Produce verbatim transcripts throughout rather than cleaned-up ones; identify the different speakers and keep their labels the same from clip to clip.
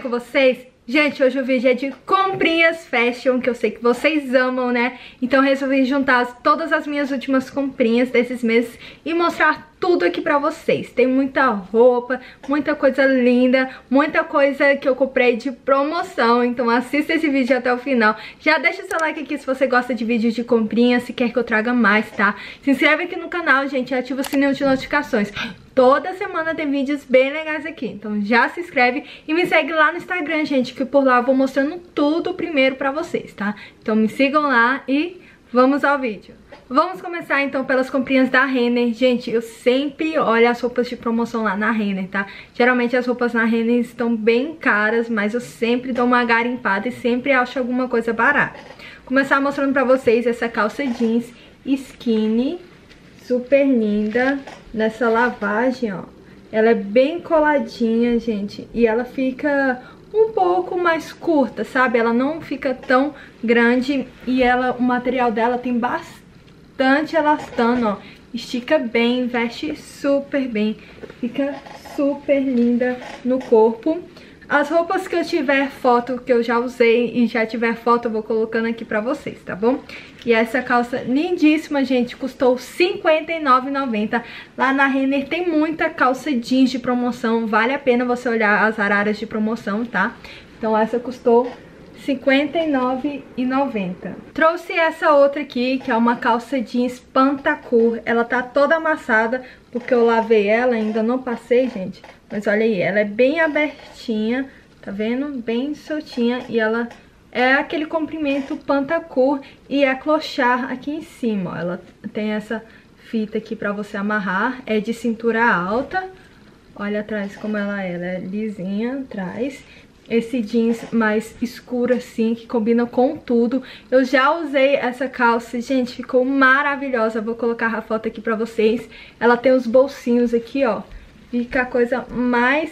Speaker 1: com vocês? Gente, hoje o vídeo é de comprinhas fashion, que eu sei que vocês amam, né? Então eu resolvi juntar todas as minhas últimas comprinhas desses meses e mostrar tudo aqui pra vocês. Tem muita roupa, muita coisa linda, muita coisa que eu comprei de promoção. Então assista esse vídeo até o final. Já deixa seu like aqui se você gosta de vídeos de comprinhas, se quer que eu traga mais, tá? Se inscreve aqui no canal, gente, e ativa o sininho de notificações. Toda semana tem vídeos bem legais aqui, então já se inscreve e me segue lá no Instagram, gente, que por lá eu vou mostrando tudo primeiro pra vocês, tá? Então me sigam lá e vamos ao vídeo. Vamos começar então pelas comprinhas da Renner. Gente, eu sempre olho as roupas de promoção lá na Renner, tá? Geralmente as roupas na Renner estão bem caras, mas eu sempre dou uma garimpada e sempre acho alguma coisa barata. Vou começar mostrando pra vocês essa calça jeans skinny, super linda, nessa lavagem, ó. Ela é bem coladinha, gente, e ela fica um pouco mais curta, sabe? Ela não fica tão grande e ela, o material dela tem bastante elastano, ó. Estica bem, veste super bem, fica super linda no corpo. As roupas que eu tiver foto, que eu já usei e já tiver foto, eu vou colocando aqui pra vocês, tá bom? E essa calça lindíssima, gente, custou cinquenta e nove reais e noventa centavos. Lá na Renner tem muita calça jeans de promoção, vale a pena você olhar as araras de promoção, tá? Então essa custou cinquenta e nove reais e noventa centavos. Trouxe essa outra aqui, que é uma calça jeans Pantacur. Ela tá toda amassada, porque eu lavei ela, ainda não passei, gente. Mas olha aí, ela é bem abertinha, tá vendo? Bem soltinha, e ela é aquele comprimento Pantacur e é clochard aqui em cima, ó. Ela tem essa fita aqui pra você amarrar, é de cintura alta. Olha atrás como ela é, ela é lisinha atrás. Esse jeans mais escuro assim, que combina com tudo. Eu já usei essa calça, gente, ficou maravilhosa. Vou colocar a foto aqui pra vocês. Ela tem os bolsinhos aqui, ó. Fica a coisa mais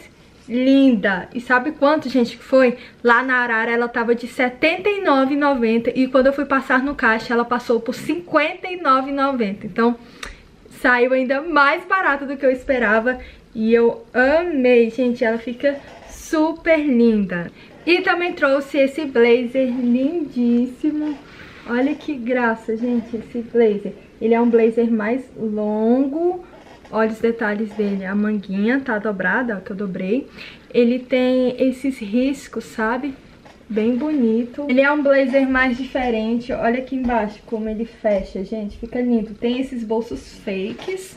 Speaker 1: linda. E sabe quanto, gente, que foi? Lá na Arara ela tava de setenta e nove reais e noventa centavos. E quando eu fui passar no caixa, ela passou por cinquenta e nove reais e noventa centavos. Então, saiu ainda mais barato do que eu esperava. E eu amei, gente. Ela fica super linda. E também trouxe esse blazer lindíssimo. Olha que graça, gente, esse blazer. Ele é um blazer mais longo. Olha os detalhes dele. A manguinha tá dobrada, ó, que eu dobrei. Ele tem esses riscos, sabe? Bem bonito. Ele é um blazer mais diferente. Olha aqui embaixo como ele fecha, gente. Fica lindo. Tem esses bolsos fakes.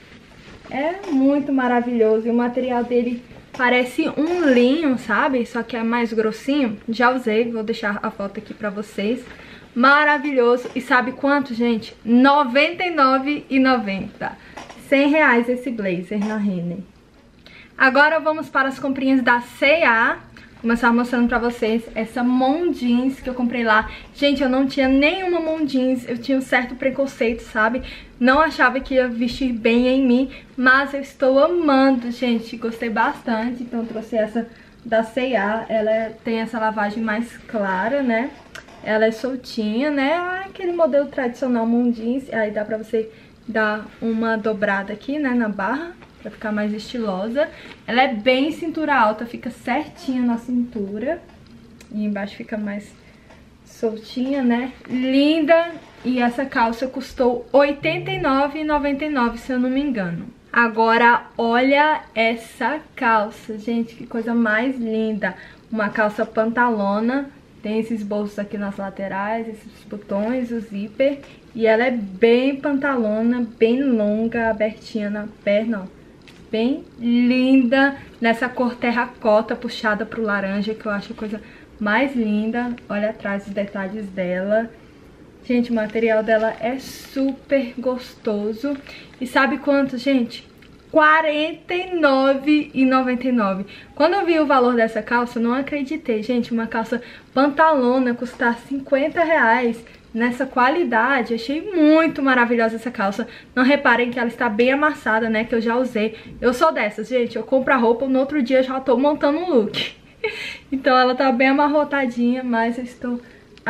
Speaker 1: É muito maravilhoso. E o material dele parece um linho, sabe? Só que é mais grossinho. Já usei, vou deixar a foto aqui pra vocês. Maravilhoso. E sabe quanto, gente? noventa e nove reais e noventa centavos. cem reais esse blazer na Renner. Agora vamos para as comprinhas da C e A. Começar mostrando pra vocês essa mom jeans que eu comprei lá. Gente, eu não tinha nenhuma mom jeans, eu tinha um certo preconceito, sabe? Não achava que ia vestir bem em mim, mas eu estou amando, gente. Gostei bastante, então eu trouxe essa da C e A. Ela é, tem essa lavagem mais clara, né? Ela é soltinha, né? Aquele modelo tradicional mom jeans. Aí dá pra você dar uma dobrada aqui, né, na barra, pra ficar mais estilosa. Ela é bem cintura alta, fica certinha na cintura. E embaixo fica mais soltinha, né? Linda! E essa calça custou oitenta e nove reais e noventa e nove centavos, se eu não me engano. Agora, olha essa calça, gente, que coisa mais linda. Uma calça pantalona. Tem esses bolsos aqui nas laterais, esses botões, o zíper. E ela é bem pantalona, bem longa, abertinha na perna, ó. Bem linda, nessa cor terracota puxada pro laranja, que eu acho a coisa mais linda. Olha atrás os detalhes dela. Gente, o material dela é super gostoso. E sabe quanto, gente? quarenta e nove reais e noventa e nove centavos. Quando eu vi o valor dessa calça, eu não acreditei. Gente, uma calça pantalona custar cinquenta reais nessa qualidade. Achei muito maravilhosa essa calça. Não reparem que ela está bem amassada, né? Que eu já usei. Eu sou dessas, gente. Eu compro a roupa, no outro dia eu já tô montando um look. Então ela tá bem amarrotadinha, mas eu estou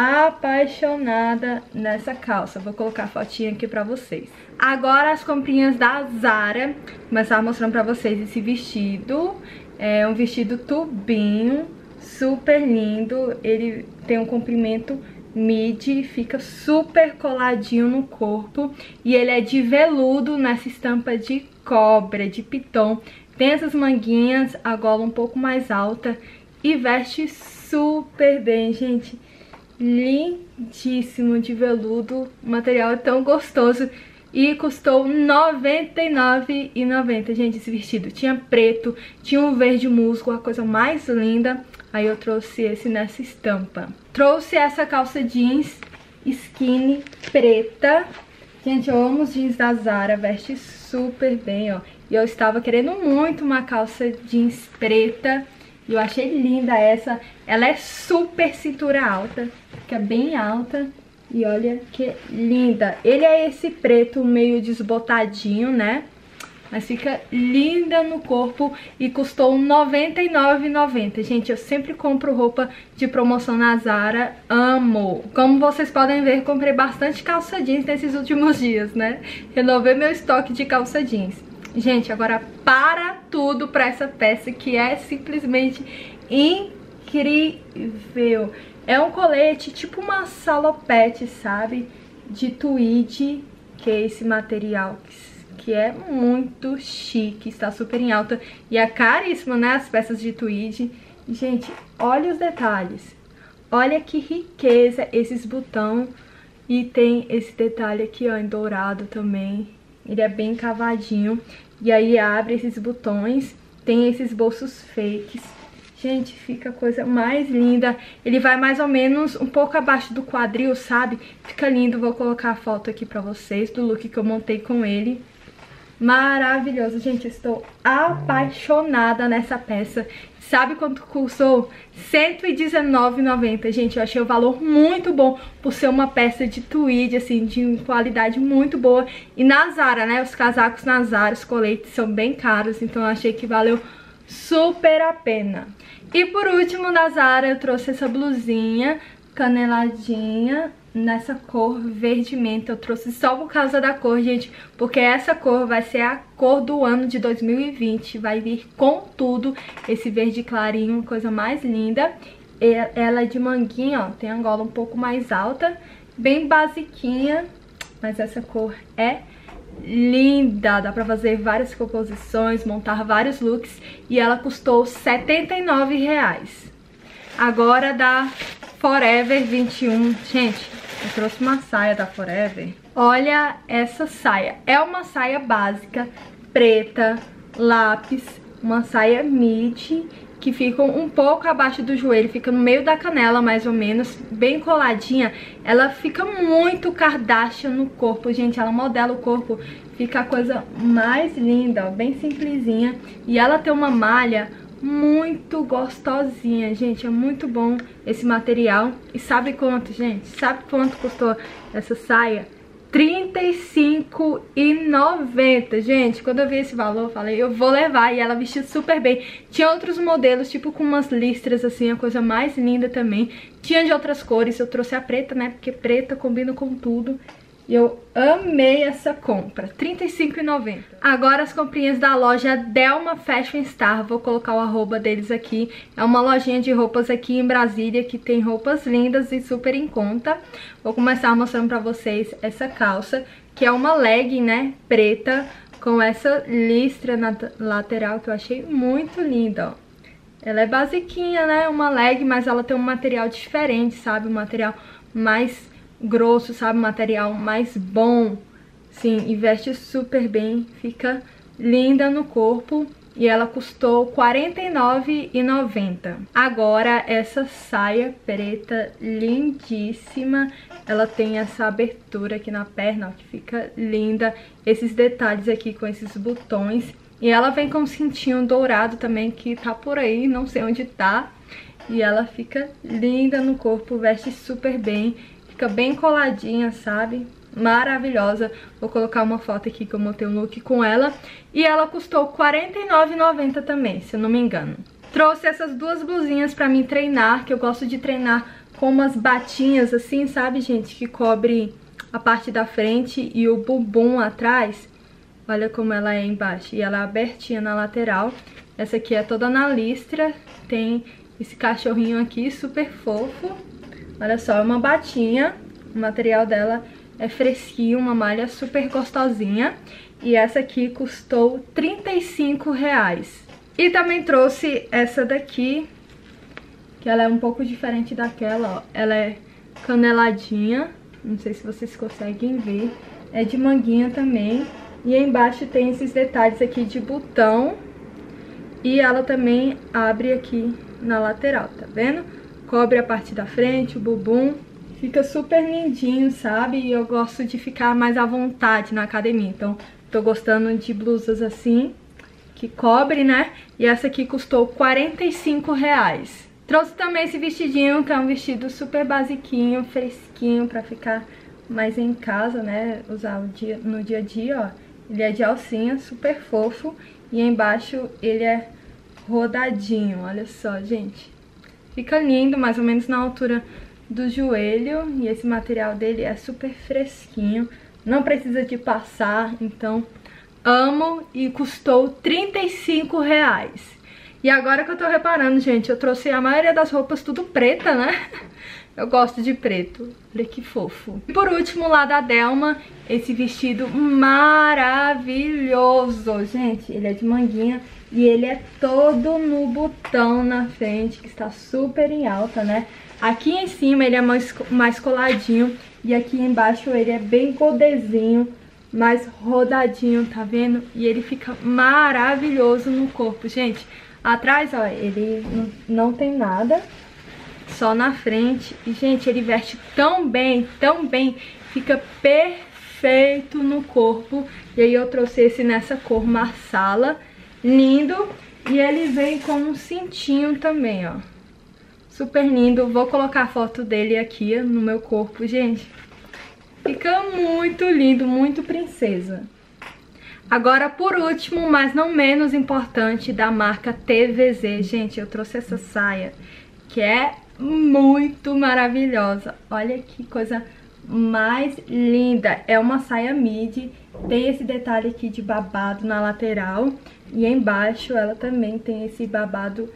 Speaker 1: apaixonada nessa calça. Vou colocar a fotinha aqui pra vocês. Agora as comprinhas da Zara. Vou começar mostrando pra vocês esse vestido. É um vestido tubinho. super lindo. Ele tem um comprimento midi, fica super coladinho no corpo. E ele é de veludo nessa estampa de cobra, de piton. Tem essas manguinhas, a gola um pouco mais alta e veste super bem, gente. Lindíssimo, de veludo, o material é tão gostoso. E custou noventa e nove reais e noventa centavos, gente, esse vestido. Tinha preto, tinha um verde musgo, a coisa mais linda. Aí eu trouxe esse nessa estampa. Trouxe essa calça jeans skinny preta. Gente, eu amo os jeans da Zara, veste super bem, ó. E eu estava querendo muito uma calça jeans preta. E eu achei linda essa. Ela é super cintura alta, fica bem alta. E olha que linda. Ele é esse preto meio desbotadinho, né? Mas fica linda no corpo e custou noventa e nove reais e noventa centavos. Gente, eu sempre compro roupa de promoção na Zara. Amo! Como vocês podem ver, comprei bastante calça jeans nesses últimos dias, né? Renovei meu estoque de calça jeans. Gente, agora para tudo pra essa peça que é simplesmente incrível. É um colete, tipo uma salopete, sabe? De tweed, que é esse material que é muito chique, está super em alta. E é caríssimo, né? As peças de tweed. Gente, olha os detalhes. Olha que riqueza esses botões. E tem esse detalhe aqui, ó, em dourado também. Ele é bem cavadinho. E aí abre esses botões. Tem esses bolsos fakes. Gente, fica a coisa mais linda. Ele vai mais ou menos um pouco abaixo do quadril, sabe? Fica lindo. Vou colocar a foto aqui pra vocês do look que eu montei com ele. Maravilhoso. Gente, estou apaixonada nessa peça. Sabe quanto custou? cento e dezenove reais e noventa centavos. Gente, eu achei o valor muito bom por ser uma peça de tweed, assim, de qualidade muito boa. E na Zara, né? Os casacos na Zara, os coletes são bem caros. Então eu achei que valeu super a pena. E por último, na Zara, eu trouxe essa blusinha caneladinha nessa cor verde menta. Eu trouxe só por causa da cor, gente, porque essa cor vai ser a cor do ano de dois mil e vinte. Vai vir com tudo esse verde clarinho, coisa mais linda. Ela é de manguinha, ó, tem a gola um pouco mais alta, bem basiquinha, mas essa cor é linda, dá pra fazer várias composições, montar vários looks. E ela custou setenta e nove reais. Agora da Forever vinte e um. Gente, eu trouxe uma saia da Forever. Olha essa saia. É uma saia básica, preta, lápis, uma saia midi, que fica um pouco abaixo do joelho, fica no meio da canela mais ou menos, bem coladinha. Ela fica muito Kardashian no corpo, gente, ela modela o corpo, fica a coisa mais linda, ó, bem simplesinha. E ela tem uma malha muito gostosinha, gente, é muito bom esse material. E sabe quanto, gente? Sabe quanto custou essa saia? trinta e cinco reais e noventa centavos. Gente, quando eu vi esse valor, eu falei, eu vou levar. E ela vestiu super bem. Tinha outros modelos, tipo com umas listras assim, a coisa mais linda também. Tinha de outras cores, eu trouxe a preta, né? Porque preta combina com tudo. E eu amei essa compra, trinta e cinco reais e noventa centavos. Agora as comprinhas da loja Delma Fashion Star, vou colocar o arroba deles aqui. É uma lojinha de roupas aqui em Brasília que tem roupas lindas e super em conta. Vou começar mostrando pra vocês essa calça, que é uma legging, né, preta, com essa listra na lateral que eu achei muito linda, ó. Ela é basiquinha, né, uma legging, mas ela tem um material diferente, sabe, um material mais grosso, sabe, material mais bom. Sim, e veste super bem, fica linda no corpo. E ela custou quarenta e nove reais e noventa centavos. Agora essa saia preta lindíssima. Ela tem essa abertura aqui na perna, ó, que fica linda. Esses detalhes aqui com esses botões. E ela vem com um cintinho dourado também, que tá por aí, não sei onde tá. E ela fica linda no corpo, veste super bem. Fica bem coladinha, sabe? Maravilhosa. Vou colocar uma foto aqui que eu montei um look com ela. E ela custou quarenta e nove reais e noventa centavos também, se eu não me engano. Trouxe essas duas blusinhas pra mim treinar, que eu gosto de treinar com umas batinhas assim, sabe, gente? Que cobre a parte da frente e o bumbum atrás. Olha como ela é embaixo. E ela é abertinha na lateral. Essa aqui é toda na listra. Tem esse cachorrinho aqui, super fofo. Olha só, é uma batinha. O material dela é fresquinho, uma malha super gostosinha. E essa aqui custou trinta e cinco reais. E também trouxe essa daqui, que ela é um pouco diferente daquela, ó. Ela é caneladinha, não sei se vocês conseguem ver. É de manguinha também. E aí embaixo tem esses detalhes aqui de botão. E ela também abre aqui na lateral, tá vendo? Cobre a parte da frente, o bumbum. Fica super lindinho, sabe? E eu gosto de ficar mais à vontade na academia. Então, tô gostando de blusas assim, que cobre, né? E essa aqui custou quarenta e cinco reais. Trouxe também esse vestidinho, que é um vestido super basiquinho, fresquinho, pra ficar mais em casa, né? Usar o dia, no dia a dia, ó. Ele é de alcinha, super fofo. E embaixo ele é rodadinho, olha só, gente. Fica lindo, mais ou menos na altura do joelho. E esse material dele é super fresquinho. Não precisa de passar, então amo. E custou trinta e cinco reais. E agora que eu tô reparando, gente, eu trouxe a maioria das roupas tudo preta, né? Eu gosto de preto. Olha que fofo. E por último, lá da Delma, esse vestido maravilhoso. Gente, ele é de manguinha e ele é todo no botão na frente, que está super em alta, né? Aqui em cima ele é mais, mais coladinho e aqui embaixo ele é bem godezinho, mais rodadinho, tá vendo? E ele fica maravilhoso no corpo, gente. Atrás, ó, ele não tem nada, só na frente. E, gente, ele veste tão bem, tão bem, fica perfeito no corpo. E aí eu trouxe esse nessa cor marsala, lindo. E ele vem com um cintinho também, ó. Super lindo. Vou colocar a foto dele aqui no meu corpo, gente. Fica muito lindo, muito princesa. Agora, por último, mas não menos importante, da marca T V Z. Gente, eu trouxe essa saia, que é muito maravilhosa. Olha que coisa mais linda. É uma saia midi, tem esse detalhe aqui de babado na lateral. E embaixo ela também tem esse babado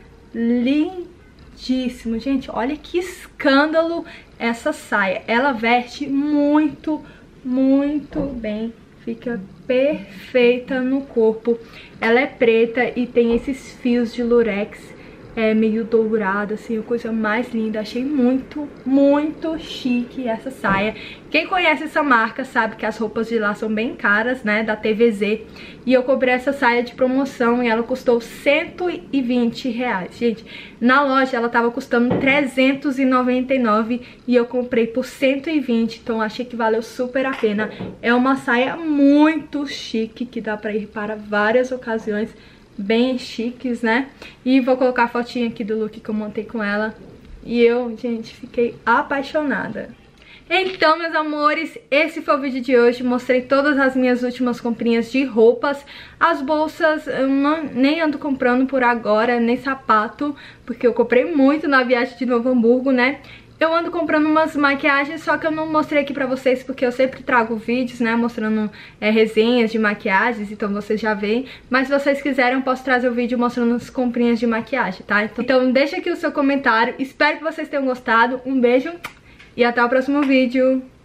Speaker 1: lindíssimo. Gente, olha que escândalo essa saia. Ela veste muito, muito bem. Fica perfeita no corpo. Ela é preta e tem esses fios de lurex, é meio dourado, assim, a coisa mais linda. Achei muito, muito chique essa saia. Quem conhece essa marca sabe que as roupas de lá são bem caras, né, da T V Z. E eu comprei essa saia de promoção e ela custou cento e vinte reais. Gente, na loja ela tava custando trezentos e noventa e nove reais e eu comprei por cento e vinte, então achei que valeu super a pena. É uma saia muito chique, que dá pra ir para várias ocasiões bem chiques, né? E vou colocar a fotinha aqui do look que eu montei com ela. E eu, gente, fiquei apaixonada. Então, meus amores, esse foi o vídeo de hoje. Mostrei todas as minhas últimas comprinhas de roupas. As bolsas eu não, nem ando comprando por agora, nem sapato, porque eu comprei muito na viagem de Novo Hamburgo, né? Eu ando comprando umas maquiagens, só que eu não mostrei aqui pra vocês, porque eu sempre trago vídeos, né, mostrando é, resenhas de maquiagens, então vocês já veem. Mas se vocês quiserem, eu posso trazer o vídeo mostrando as comprinhas de maquiagem, tá? Então deixa aqui o seu comentário, espero que vocês tenham gostado, um beijo e até o próximo vídeo.